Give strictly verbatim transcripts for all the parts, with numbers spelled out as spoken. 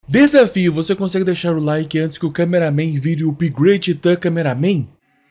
Desafio, você consegue deixar o like antes que o cameraman vire o upgrade Titã Cameraman?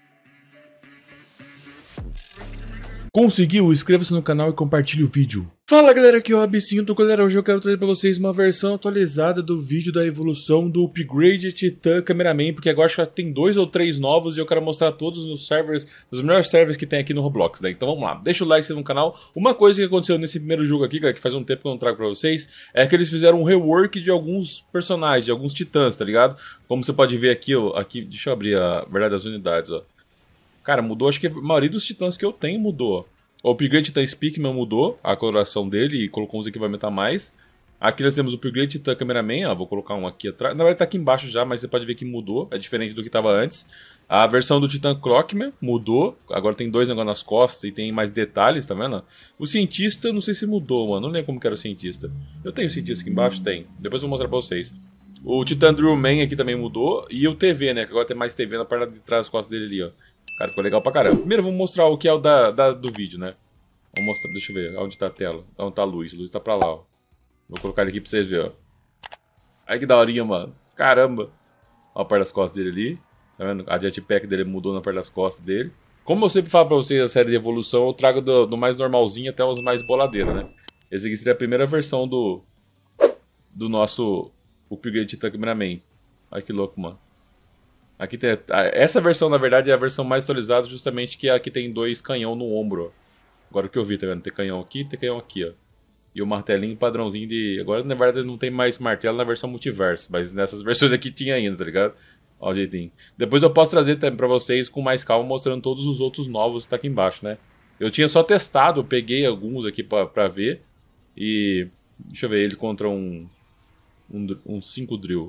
Conseguiu? Inscreva-se no canal e compartilhe o vídeo. Fala galera, aqui é o Absinto. Galera, hoje eu quero trazer pra vocês uma versão atualizada do vídeo da evolução do Upgrade Titã Cameraman, porque agora acho que tem dois ou três novos e eu quero mostrar todos nos servers, nos melhores servers que tem aqui no Roblox, né? Então vamos lá, deixa o like no canal. Uma coisa que aconteceu nesse primeiro jogo aqui, cara, que faz um tempo que eu não trago pra vocês, é que eles fizeram um rework de alguns personagens, de alguns titãs, tá ligado? Como você pode ver aqui, ó, aqui, deixa eu abrir a verdade das unidades, ó. Cara, mudou, acho que a maioria dos titãs que eu tenho mudou. O Upgrade Titan Speakman mudou a coloração dele e colocou uns equipamentos a mais. Aqui nós temos o Upgrade Titan Cameraman, ó, vou colocar um aqui atrás. Na verdade tá aqui embaixo já, mas você pode ver que mudou, é diferente do que estava antes. A versão do Titan Clockman mudou, agora tem dois negócios nas costas e tem mais detalhes, tá vendo? O cientista, não sei se mudou, mano, não lembro como que era o cientista. Eu tenho o cientista aqui embaixo? Tem, depois eu vou mostrar pra vocês. O Titan Drillman aqui também mudou, e o T V, né, que agora tem mais T V na parte de trás das costas dele ali, ó. Cara, ficou legal pra caramba. Primeiro vamos mostrar o que é o da, da, do vídeo, né? Vamos mostrar, deixa eu ver, onde tá a tela? Onde tá a luz? A luz tá pra lá, ó. Vou colocar ele aqui pra vocês verem, ó. Aí que daorinha, mano. Caramba. Ó a parte das costas dele ali. Tá vendo? A jetpack dele mudou na parte das costas dele. Como eu sempre falo pra vocês, a série de evolução, eu trago do, do mais normalzinho até os mais boladeiros, né? Esse aqui seria a primeira versão do... Do nosso Upgrade Titan Cameraman. Olha que louco, mano. Aqui tem... Essa versão, na verdade, é a versão mais atualizada, justamente que aqui tem dois canhão no ombro, ó. Agora o que eu vi, tá vendo? Tem canhão aqui, tem canhão aqui, ó. E o martelinho padrãozinho de... Agora, na verdade, não tem mais martelo na versão multiverso. Mas nessas versões aqui tinha ainda, tá ligado? Ó o jeitinho. Depois eu posso trazer também pra vocês com mais calma, mostrando todos os outros novos que tá aqui embaixo, né? Eu tinha só testado, eu peguei alguns aqui pra, pra ver. E... Deixa eu ver, ele contra um... Um cinco drill.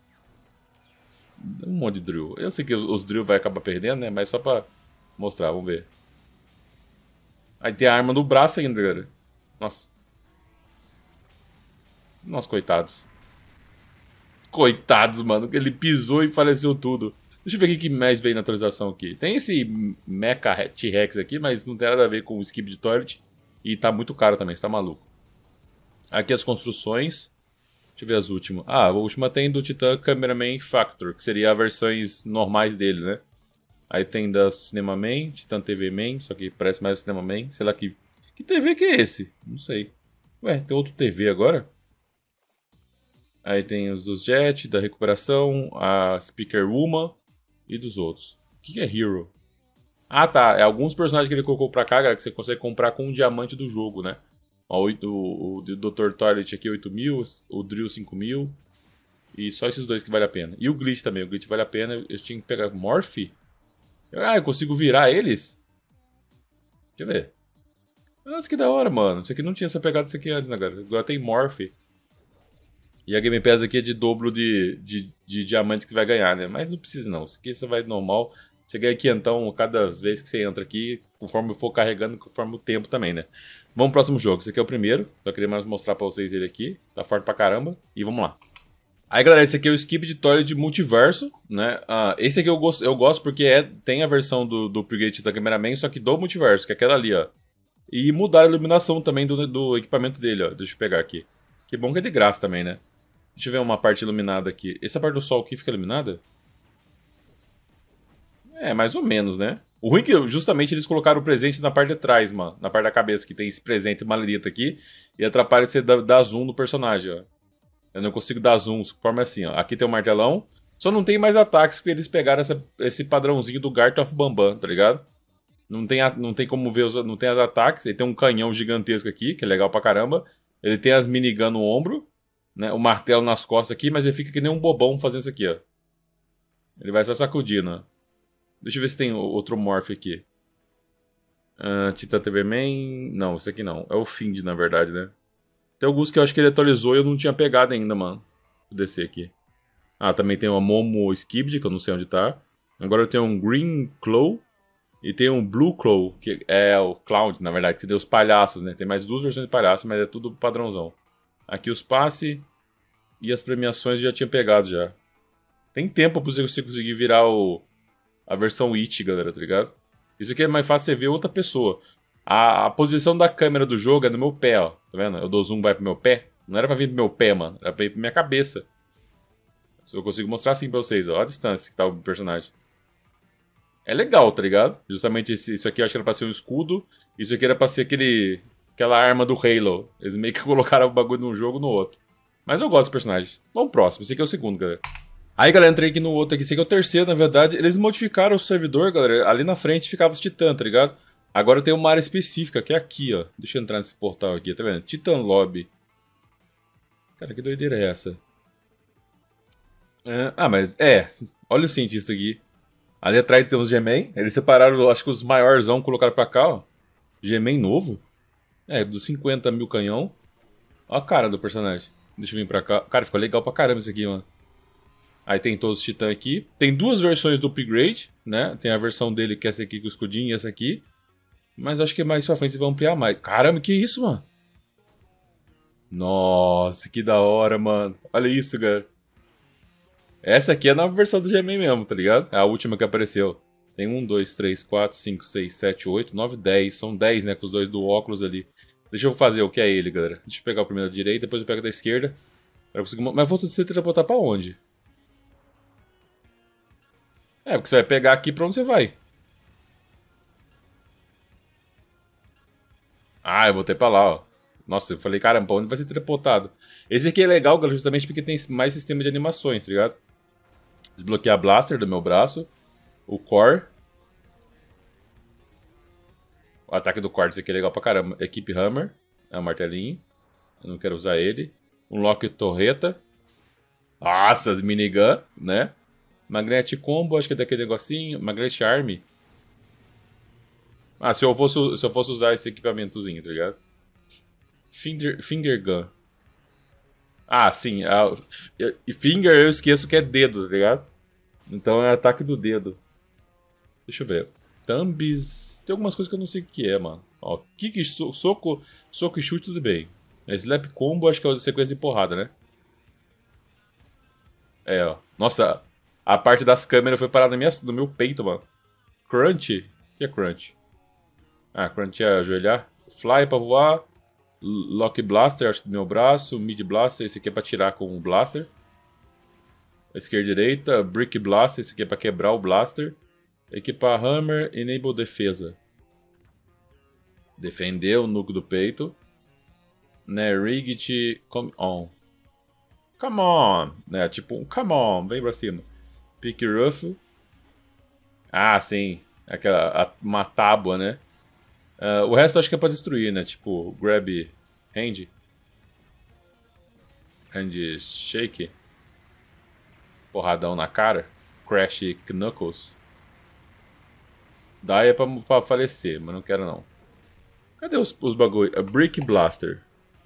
Um monte de drill. Eu sei que os, os drill vai acabar perdendo, né? Mas só pra mostrar, vamos ver. Aí tem a arma no braço ainda, galera. Nossa. Nossa, coitados. Coitados, mano. Ele pisou e faleceu tudo. Deixa eu ver o que mais veio na atualização aqui. Tem esse Mecha T-Rex aqui, mas não tem nada a ver com o Skip de Toilet. E tá muito caro também, você tá maluco. Aqui as construções. Deixa eu ver as últimas. Ah, a última tem do Titan Cameraman Factor, que seria as versões normais dele, né? Aí tem da Cinema Man, Titan T V Man, só que parece mais Cinema Man. Sei lá que... Que T V que é esse? Não sei. Ué, tem outro T V agora? Aí tem os dos Jet, da recuperação, a Speaker Woman e dos outros. O que é Hero? Ah, tá. É alguns personagens que ele colocou pra cá, galera, que você consegue comprar com um diamante do jogo, né? Ó, o, o, o doutor Toilet aqui oito mil, o Drill cinco mil. E só esses dois que vale a pena. E o Glitch também. O Glitch vale a pena. Eu tinha que pegar Morph. Ah, eu consigo virar eles? Deixa eu ver. Nossa, que da hora, mano. Isso aqui não tinha essa pegada disso aqui antes, né, galera? Agora tem Morph. E a Game Pass aqui é de dobro de, de, de diamante que você vai ganhar, né? Mas não precisa não. Isso aqui você vai normal. Você ganha quinhentão cada vez que você entra aqui, conforme for carregando, conforme o tempo também, né? Vamos pro próximo jogo. Esse aqui é o primeiro. Só queria mais mostrar pra vocês ele aqui. Tá forte pra caramba. E vamos lá. Aí galera, esse aqui é o Skip de Toilet de Multiverso, né? Ah, esse aqui eu gosto, eu gosto porque é, tem a versão do, do Upgrade Titan Cameraman, só que do Multiverso, que é aquela ali, ó. E mudar a iluminação também do, do equipamento dele, ó. Deixa eu pegar aqui. Que bom que é de graça também, né? Deixa eu ver uma parte iluminada aqui. Essa parte do sol aqui fica iluminada? É, mais ou menos, né? O ruim é que justamente eles colocaram o presente na parte de trás, mano. Na parte da cabeça, que tem esse presente maledito aqui. E atrapalha você dar, dar zoom no personagem, ó. Eu não consigo dar zoom, forma assim, ó. Aqui tem o martelão. Só não tem mais ataques porque eles pegaram essa, esse padrãozinho do Garth of Bambam, tá ligado? Não tem, não tem como ver os, não tem os ataques. Ele tem um canhão gigantesco aqui, que é legal pra caramba. Ele tem as minigun no ombro, né? O martelo nas costas aqui, mas ele fica que nem um bobão fazendo isso aqui, ó. Ele vai só sacudindo, ó. Deixa eu ver se tem outro morph aqui. Uh, Titan T V Man... Não, esse aqui não. É o Find, na verdade, né? Tem alguns que eu acho que ele atualizou e eu não tinha pegado ainda, mano. Vou descer aqui. Ah, também tem uma Momo Skibidi, que eu não sei onde tá. Agora eu tenho um Green Claw. E tem um Blue Claw, que é o Cloud, na verdade, que tem os palhaços, né? Tem mais duas versões de palhaço, mas é tudo padrãozão. Aqui os passe e as premiações eu já tinha pegado já. Tem tempo pra você conseguir virar o, a versão It, galera, tá ligado? Isso aqui é mais fácil você ver outra pessoa. A, a posição da câmera do jogo é no meu pé, ó. Tá vendo? Eu dou zoom, vai pro meu pé. Não era pra vir pro meu pé, mano. Era pra ir pra minha cabeça. Eu consigo mostrar assim pra vocês, ó, a distância que tá o personagem. É legal, tá ligado? Justamente esse, isso aqui eu acho que era pra ser um escudo. Isso aqui era pra ser aquele, aquela arma do Halo. Eles meio que colocaram o bagulho num jogo no outro. Mas eu gosto desse personagem. Vamos pro próximo. Esse aqui é o segundo, galera. Aí, galera, entrei aqui no outro aqui. Esse aqui é o terceiro, na verdade. Eles modificaram o servidor, galera. Ali na frente ficava os titãs, tá ligado? Agora tem uma área específica, que é aqui, ó. Deixa eu entrar nesse portal aqui, tá vendo? Titan Lobby. Cara, que doideira é essa? É, ah, mas é. Olha o cientista aqui. Ali atrás tem uns G-Men. Eles separaram, acho que os maiorzão colocaram pra cá, ó. G-Men novo. É, dos cinquenta mil canhão. Ó a cara do personagem. Deixa eu vir pra cá. Cara, ficou legal pra caramba isso aqui, mano. Aí tem todos os titãs aqui. Tem duas versões do upgrade, né? Tem a versão dele que é essa aqui com o escudinho e essa aqui. Mas acho que mais pra frente vão ampliar mais. Caramba, que isso, mano? Nossa, que da hora, mano. Olha isso, cara. Essa aqui é a nova versão do G-Men mesmo, tá ligado? É a última que apareceu. Tem um, dois, três, quatro, cinco, seis, sete, oito, nove, dez. São dez, né? Com os dois do óculos ali. Deixa eu fazer o que é ele, galera. Deixa eu pegar o primeiro da direita, depois eu pego da esquerda. Eu conseguir... Mas vou você teleportar pra onde? É, porque você vai pegar aqui pra onde você vai. Ah, eu voltei pra lá, ó. Nossa, eu falei, caramba, pra onde vai ser teleportado? Esse aqui é legal, galera, justamente porque tem mais sistema de animações, tá ligado? Desbloquear Blaster do meu braço. O Core. O ataque do Core, esse aqui é legal pra caramba. Equipe Hammer. É um martelinho. Eu não quero usar ele. Um Lock Torreta. Nossa, as minigun, né? Magnet Combo, acho que é daquele negocinho. Magnet Arm. Ah, se eu fosse, se eu fosse usar esse equipamentozinho, tá ligado? Finger, finger Gun. Ah, sim. A, e finger eu esqueço que é dedo, tá ligado? Então é ataque do dedo. Deixa eu ver. Thumbs. Tem algumas coisas que eu não sei o que é, mano. Ó, kick, so, soco, soco e chute, tudo bem. Slap Combo, acho que é a sequência de porrada, né? É, ó. Nossa, a parte das câmeras foi parada na minha, no meu peito, mano. Crunch? O que é Crunch? Ah, Crunch é ajoelhar. Fly pra voar. Lock Blaster, acho que do meu braço. Mid Blaster, esse aqui é pra tirar com o Blaster. Esquerda e direita. Brick Blaster, esse aqui é pra quebrar o Blaster. Equipar Hammer, Enable Defesa. Defender o núcleo do peito. Né, Rigged, Come On. Come on! Né, tipo um Come on, vem pra cima. Pick Ruff. Ah, sim. Aquela, a, uma tábua, né? Uh, o resto acho que é pra destruir, né? Tipo, grab hand. Hand shake. Porradão na cara. Crash Knuckles. Daí é pra, pra falecer, mas não quero não. Cadê os, os bagulho? A Brick Blaster.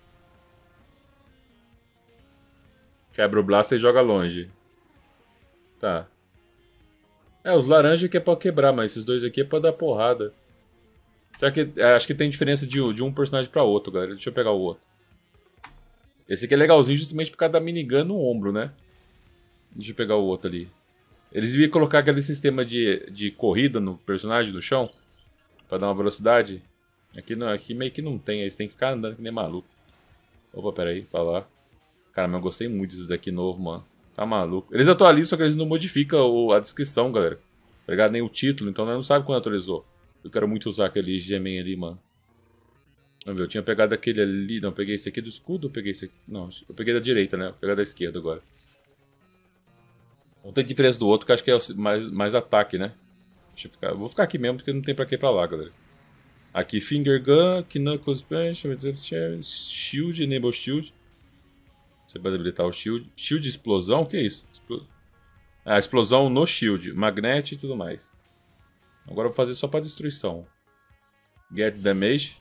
Quebra o Blaster e joga longe. Tá. É, os laranjas que é pra quebrar, mas esses dois aqui é pra dar porrada. Será que... É, acho que tem diferença de, de um personagem pra outro, galera. Deixa eu pegar o outro. Esse aqui é legalzinho justamente por causa da minigun no ombro, né? Deixa eu pegar o outro ali. Eles deviam colocar aquele sistema de, de corrida no personagem, do chão. Pra dar uma velocidade. Aqui, não, aqui meio que não tem. Eles têm que ficar andando que nem maluco. Opa, peraí. Pra lá. Cara, mas eu gostei muito desses daqui novo, mano. Tá maluco. Eles atualizam, só que eles não modificam a descrição, galera. Tá ligado? Nem o título. Então nós não sabe quando atualizou. Eu quero muito usar aquele G-Men ali, mano. Vamos ver, eu tinha pegado aquele ali. Não, eu peguei esse aqui do escudo ou eu peguei esse aqui? Não, eu peguei da direita, né? Vou pegar da esquerda agora. Vamos ter diferença do outro, que acho que é mais, mais ataque, né? Deixa eu ficar. Eu vou ficar aqui mesmo, porque não tem pra que ir pra lá, galera. Aqui, Finger Gun, Knuckles Punch, Shield, Enable Shield. Você pode habilitar o Shield. Shield Explosão? O que é isso? Expl... Ah, explosão no Shield. Magnet e tudo mais. Agora eu vou fazer só pra destruição. Get Damage.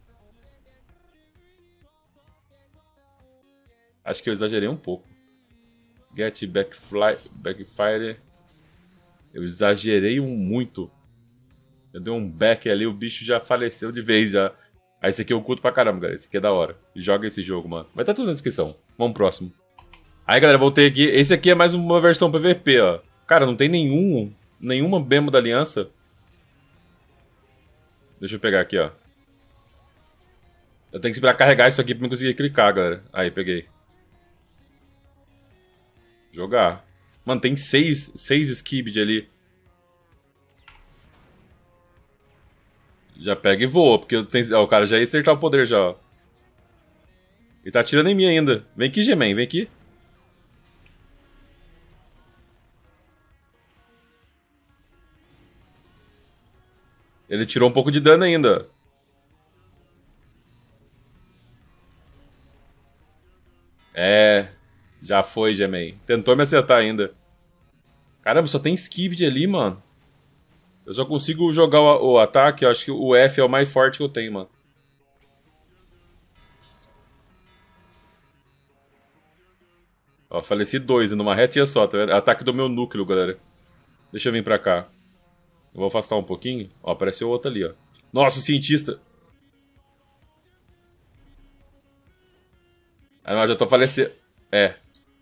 Acho que eu exagerei um pouco. Get Backfly, Backfire. Eu exagerei um muito. Eu dei um back ali, o bicho já faleceu de vez já. Aí esse aqui eu curto pra caramba, galera. Esse aqui é da hora. Joga esse jogo, mano. Vai estar tá tudo na descrição. Vamos pro próximo. Aí, galera, voltei aqui. Esse aqui é mais uma versão P V P, ó. Cara, não tem nenhum... Nenhuma Bemo da Aliança. Deixa eu pegar aqui, ó. Eu tenho que esperar carregar isso aqui pra eu conseguir clicar, galera. Aí, peguei. Jogar. Mano, tem seis, seis Skibidi ali. Já pega e voa, porque tenho... ó, o cara já ia acertar o poder já, ó. Ele tá atirando em mim ainda. Vem aqui, G-Man, vem aqui. Ele tirou um pouco de dano ainda. É, já foi, G-Man. Tentou me acertar ainda. Caramba, só tem Skibidi ali, mano. Eu só consigo jogar o, o ataque, eu acho que o F é o mais forte que eu tenho, mano. Ó, faleci dois, numa retinha só, tá vendo? Ataque do meu núcleo, galera. Deixa eu vir pra cá. Eu vou afastar um pouquinho. Ó, apareceu outro ali, ó. Nossa, o cientista. Ah, não, já tô falecendo. É.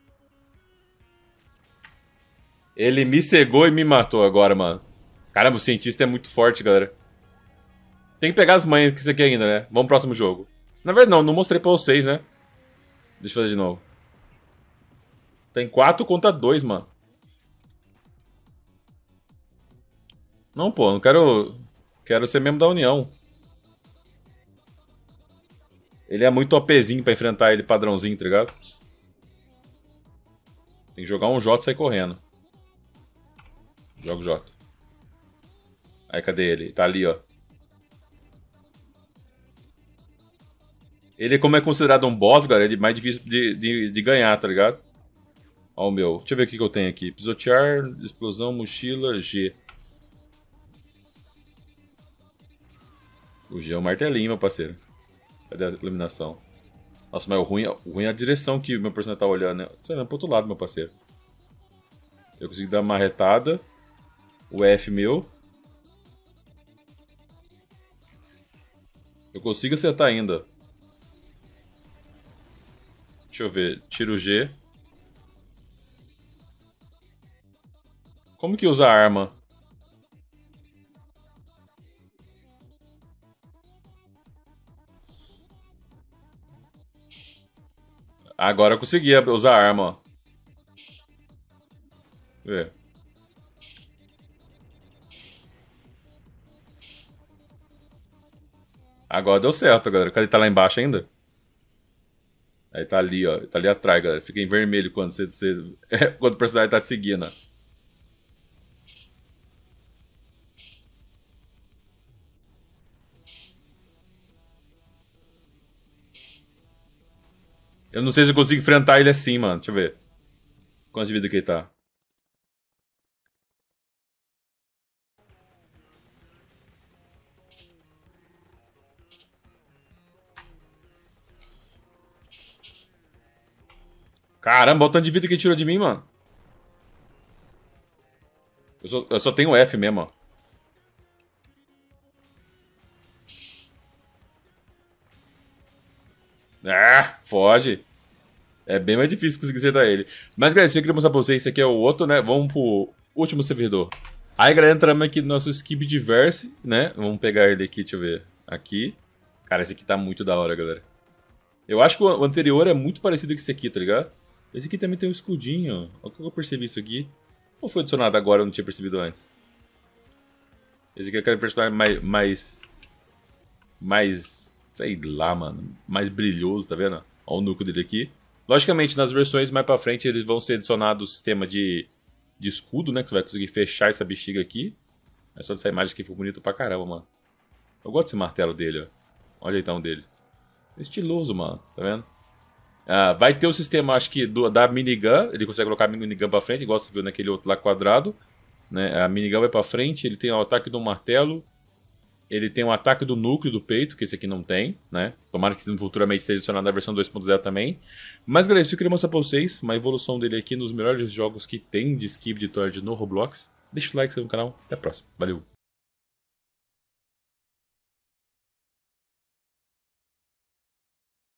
Ele me cegou e me matou agora, mano. Caramba, o cientista é muito forte, galera. Tem que pegar as manhas que isso aqui ainda, né? Vamos pro próximo jogo. Na verdade, não. Não mostrei pra vocês, né? Deixa eu fazer de novo. Tem quatro contra dois, mano. Não, pô. Não quero... Quero ser membro da União. Ele é muito OPzinho pra enfrentar ele padrãozinho, tá ligado? Tem que jogar um J e sair correndo. Joga o J. Aí, cadê ele? Tá ali, ó. Ele, como é considerado um boss, galera, ele é mais difícil de, de, de ganhar, tá ligado? Ó o meu. Deixa eu ver o que, que eu tenho aqui. Pisotear, explosão, mochila, G. O G é o martelinho, meu parceiro. Cadê a iluminação? Nossa, mas o ruim, o ruim é a direção que o meu personagem tá olhando, né? Você não, pro outro lado, meu parceiro. Eu consegui dar uma retada. O F meu. Eu consigo acertar ainda. Deixa eu ver. Tiro G. Como que usa a arma? Agora eu consegui usar a arma, ó. Vê. Agora deu certo, galera. Cadê? Tá lá embaixo ainda? Aí tá ali, ó. Tá ali atrás, galera. Fica em vermelho quando você... você... quando o personagem tá te seguindo, ó. Eu não sei se eu consigo enfrentar ele assim, mano. Deixa eu ver. Quantas de vida que ele tá? Caramba, olha o tanto de vida que ele tirou de mim, mano. Eu só, eu só tenho F mesmo, ó. Ah, foge. É bem mais difícil conseguir acertar ele. Mas, galera, eu queria mostrar pra vocês. Esse aqui é o outro, né? Vamos pro último servidor. Aí, galera, entramos aqui no nosso Skibdiverse, né? Vamos pegar ele aqui, deixa eu ver. Aqui. Cara, esse aqui tá muito da hora, galera. Eu acho que o anterior é muito parecido com esse aqui, tá ligado? Esse aqui também tem um escudinho. Olha como eu percebi isso aqui. Ou foi adicionado agora, eu não tinha percebido antes. Esse aqui é aquele personagem mais... Mais... mais sei lá, mano. Mais brilhoso, tá vendo? Olha o núcleo dele aqui. Logicamente, nas versões mais pra frente, eles vão ser adicionados o sistema de, de escudo, né? Que você vai conseguir fechar essa bexiga aqui. É só dessa imagem aqui, ficou bonito pra caramba, mano. Eu gosto desse martelo dele, ó. Olha o jeitão dele. Estiloso, mano. Tá vendo? Ah, vai ter o sistema, acho que, do, da minigun. Ele consegue colocar a minigun pra frente, igual você viu naquele outro lá quadrado. Né? A minigun vai pra frente, ele tem o ataque do martelo. Ele tem o ataque do núcleo do peito, que esse aqui não tem, né? Tomara que futuramente seja adicionado na versão dois ponto zero também. Mas, galera, isso eu queria mostrar pra vocês. Uma evolução dele aqui nos melhores jogos que tem de Skibidi Toilet no Roblox. Deixa o like, se inscreve no canal. Até a próxima. Valeu!